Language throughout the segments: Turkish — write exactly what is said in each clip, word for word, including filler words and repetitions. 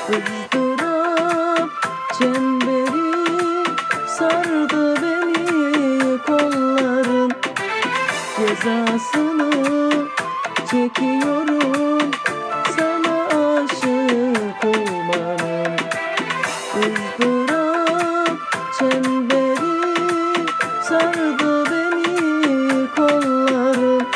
ızdırap çemberi sardı beni, kolların cezasını çekiyorum, sana aşık olmanın. ızdırap çemberi sardı beni, kolların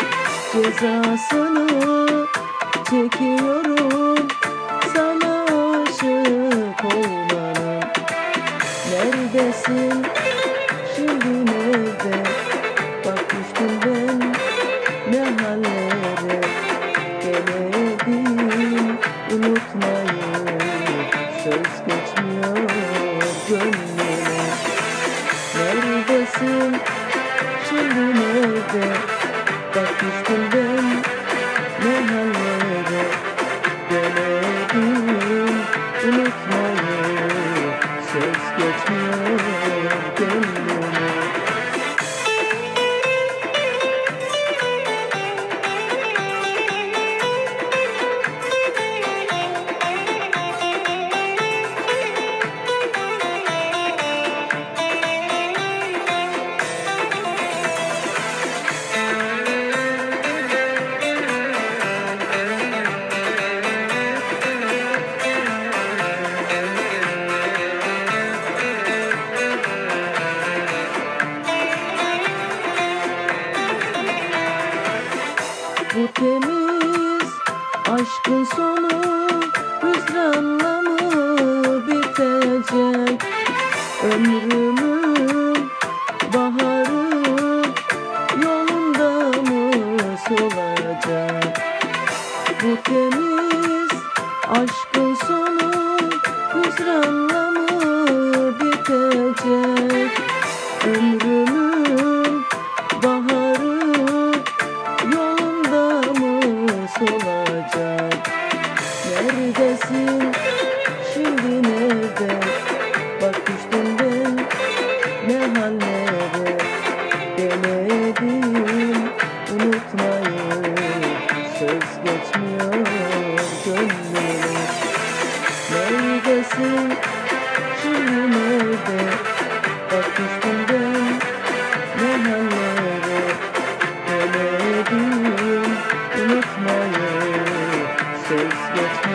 cezasını çekiyorum, sana aşık olmanın. Neredesin şimdi, nerede? Bak düştüm ben ne hallere, gelemedim unutmayı, söz geçmiyor gönlüme. Neredesin şimdi, nerede? Bak düştüm ben ne hallere, gelemedim unutmayı, söz geçmiyor gönlüme. Bu temiz aşkın sonu hüsranla mı bitecek? Ömrümün baharı yolunda mı solacak? Bu temiz aşkın sonu hüsranla mı bitecek? Ömrümün baharı yolunda mı solacak? Neredesin şimdi, nerede? Bak düştüm ben ne hallere, denedim unutmayı, söz geçmiyor gönlüme. Neredesin şimdi, nerede? Bak düştüm ben ne hallere, denedim unutmayı, söz geçmiyor.